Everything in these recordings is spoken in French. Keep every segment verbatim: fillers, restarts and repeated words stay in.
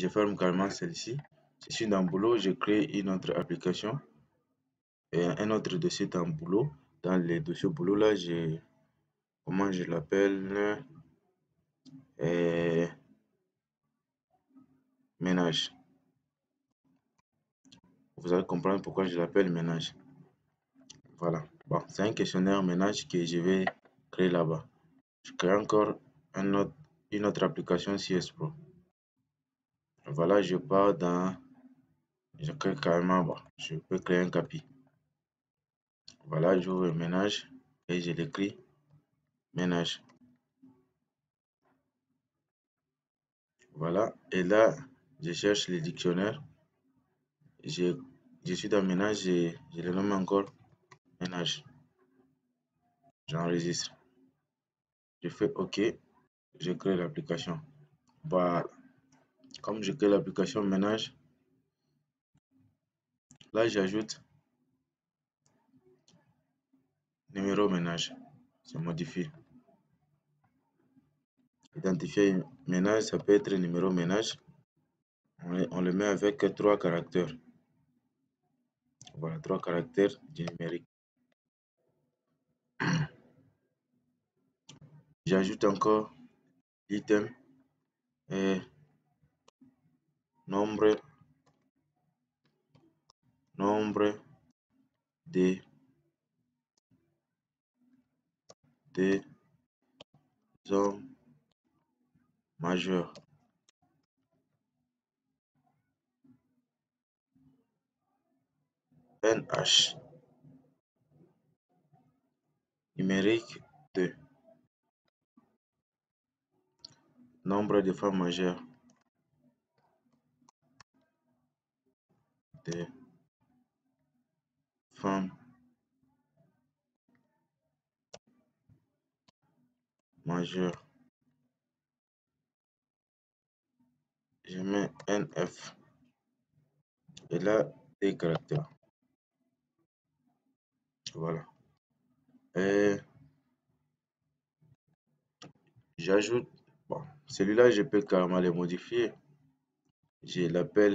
je ferme carrément celle-ci. Je suis dans boulot, je crée une autre application et un autre dossier dans boulot. Dans les dossiers boulot là, j'ai, comment je l'appelle, et ménage. Vous allez comprendre pourquoi je l'appelle ménage. Voilà. Bon, c'est un questionnaire ménage que je vais créer là-bas. Je crée encore un autre, une autre application C S Pro. Voilà, je pars dans, je crée carrément, bon, je peux créer un capi. Voilà, j'ouvre le ménage et je l'écris ménage. Voilà, et là, je cherche le dictionnaire. Je, je suis dans ménage et je le nomme encore ménage. J'enregistre. Je fais OK. Je crée l'application. Voilà. Comme je crée l'application ménage, là, j'ajoute numéro ménage. C'est modifié. Identifier ménage, ça peut être numéro ménage. On, on le met avec trois caractères. Voilà, trois caractères du numérique. J'ajoute encore item et nombre, nombre de, de hommes majeurs. N H. Numérique deux. Nombre de femmes majeures. De femmes majeures. Je mets N F. Et là, des caractères. Voilà. Et j'ajoute, bon, celui-là, je peux carrément le modifier. Je l'appelle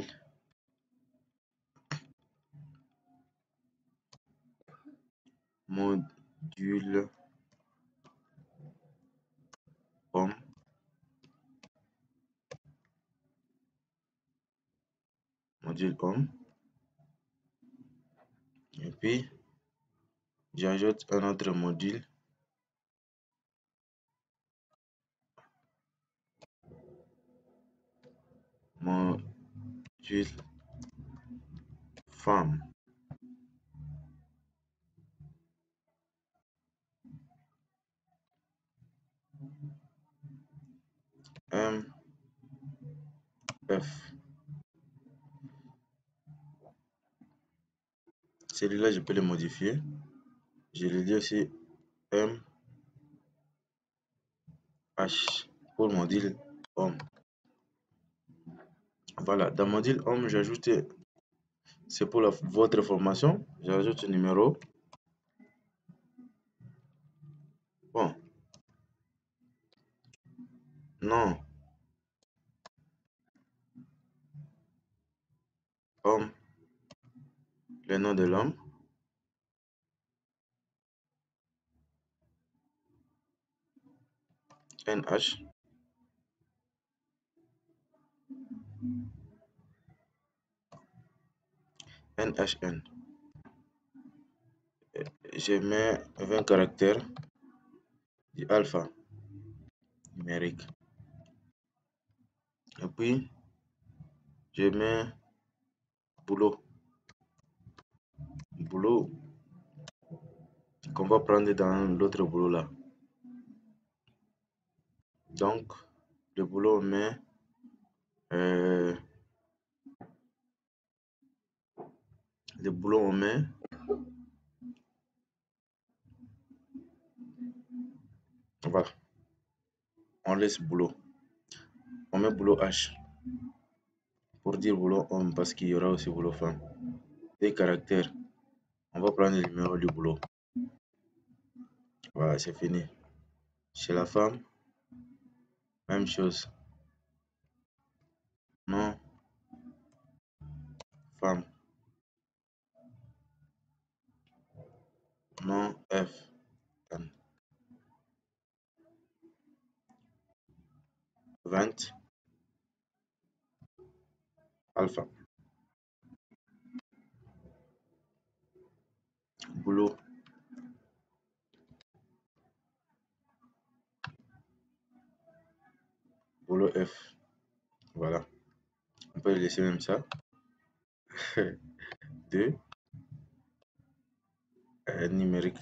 module homme. Module homme. Et puis, j'ajoute un autre module. Module femme. M F. Celui-là, je peux le modifier. Je le dis aussi M H pour module homme. Voilà, dans module homme, j'ajoute, c'est pour la, votre formation, j'ajoute le numéro. Bon. Non. Homme. Le nom de l'homme. N H. N H N. Je mets vingt caractères du alpha numérique. Et puis, je mets boulot. Boulot qu'on va prendre dans l'autre boulot là. Donc, le boulot, on met euh, le boulot, on met voilà. On laisse boulot. On met boulot H pour dire boulot homme parce qu'il y aura aussi boulot femme. Des caractères. On va prendre le numéro du boulot. Voilà, c'est fini. Chez la femme, même chose. Non. femme. Non F. N. vingt. Alpha. Boulot. Boulot F. Voilà. On peut laisser même ça. deux. Euh, numérique.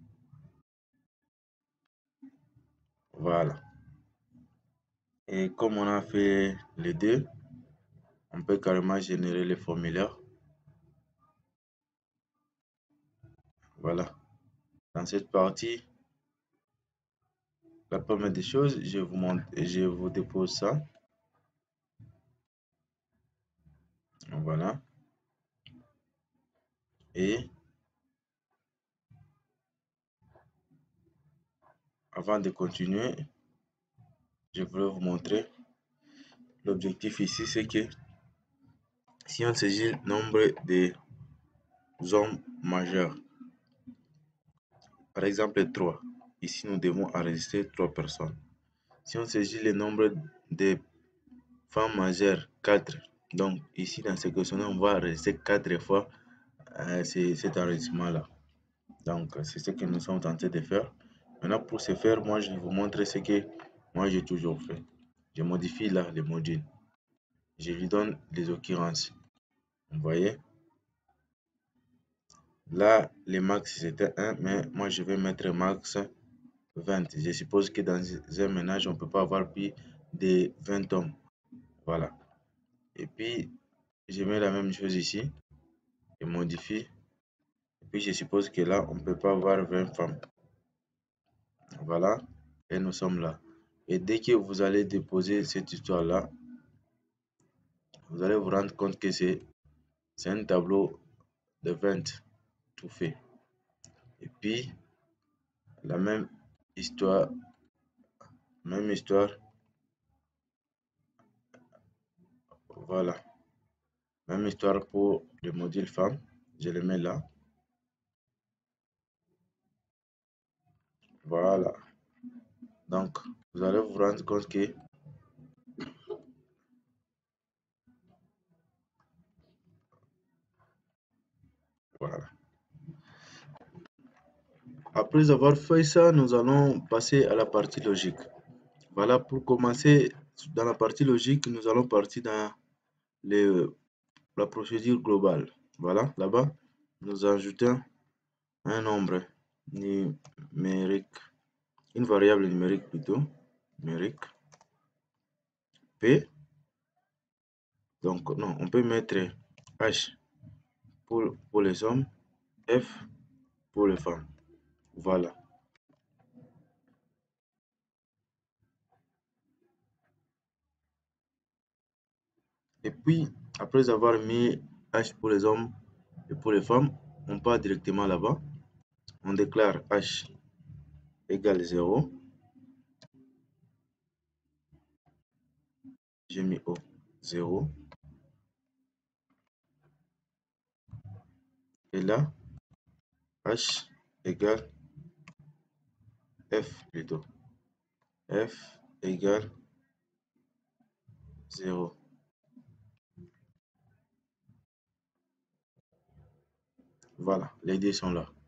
Voilà. Et comme on a fait les deux, on peut carrément générer les formulaires. Voilà. Dans cette partie, la première des choses, je vous montre, je vous dépose ça. Voilà. Et avant de continuer, je voulais vous montrer l'objectif ici, c'est que si on saisit le nombre de hommes majeurs, par exemple trois, ici nous devons enregistrer trois personnes. Si on saisit le nombre de femmes majeures, quatre, donc ici dans ce questionnaire, on va enregistrer quatre fois euh, cet enregistrement-là. Donc c'est ce que nous sommes tentés de faire. Maintenant pour ce faire, moi je vais vous montrer ce que moi j'ai toujours fait. Je modifie là les modules. Je lui donne les occurrences. Vous voyez? Là, le max c'était un, mais moi je vais mettre max vingt. Je suppose que dans un ménage, on ne peut pas avoir plus de vingt hommes. Voilà. Et puis, je mets la même chose ici. Je modifie. Et puis, je suppose que là, on ne peut pas avoir vingt femmes. Voilà. Et nous sommes là. Et dès que vous allez déposer cette histoire-là, vous allez vous rendre compte que c'est un tableau de vingt tout fait. Et puis, la même histoire, même histoire. Voilà. Même histoire pour le module femme. Je le mets là. Voilà. Donc, vous allez vous rendre compte que voilà. Après avoir fait ça, nous allons passer à la partie logique. Voilà, pour commencer, dans la partie logique, nous allons partir dans le, la procédure globale. Voilà, là-bas, nous ajoutons un nombre numérique, une variable numérique plutôt, numérique, P. Donc, non, on peut mettre H pour, pour les hommes, F pour les femmes. Voilà. Et puis, après avoir mis H pour les hommes et pour les femmes, on part directement là-bas. On déclare H égale zéro. J'ai mis O, zéro. Et là, H égale F plutôt. F égale zéro. Voilà, les deux sont là.